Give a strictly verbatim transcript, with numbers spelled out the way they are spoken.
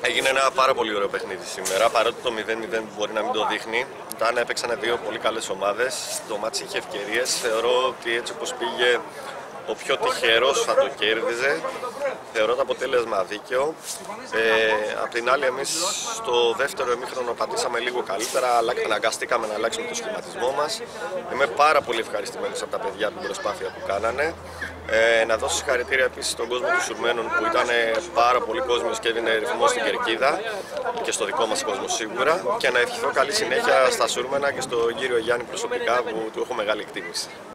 Έγινε ένα πάρα πολύ ωραίο παιχνίδι σήμερα, παρότι το μηδέν μηδέν μπορεί να μην το δείχνει. Ήταν, έπαιξαν δύο πολύ καλές ομάδες, το μάτς είχε ευκαιρίες. Θεωρώ ότι έτσι όπως πήγε, ο πιο τυχερός θα το κέρδιζε. Θεωρώ το αποτέλεσμα δίκαιο. Ε, απ' την άλλη, εμείς στο δεύτερο ημίχρονο πατήσαμε λίγο καλύτερα, αλλά αναγκαστήκαμε να αλλάξουμε το σχηματισμό μας. Είμαι πάρα πολύ ευχαριστημένος από τα παιδιά την προσπάθεια που κάνανε. Ε, να δώσω συγχαρητήρια επίσης στον κόσμο του Σουρμένων που ήταν πάρα πολύ κόσμος και έδινε ρυθμό στην κερκίδα και στο δικό μας κόσμο σίγουρα. Και να ευχηθώ καλή συνέχεια στα Σούρμενα και στον κύριο Γιάννη προσωπικά που του έχω μεγάλη εκτίμηση.